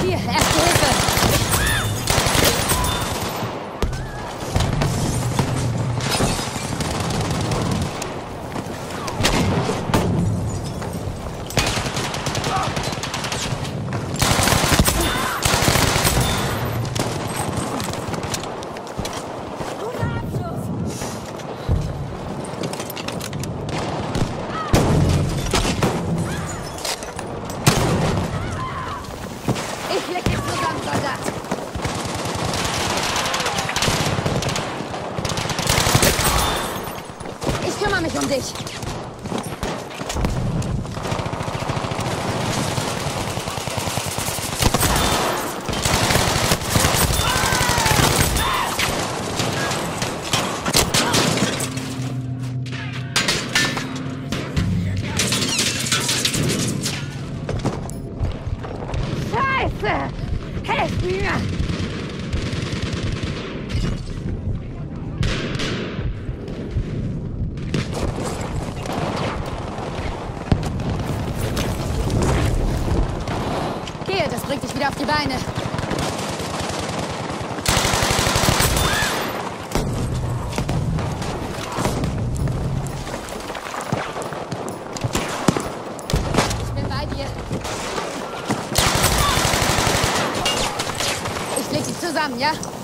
Hier, erste Hilfe. Ich leg dich zusammen, Soldat. Ich kümmere mich um dich. Scheiße! Helft mir! Gehe, das bringt dich wieder auf die Beine. Ich bin bei dir. Ich leg dich zusammen, ja?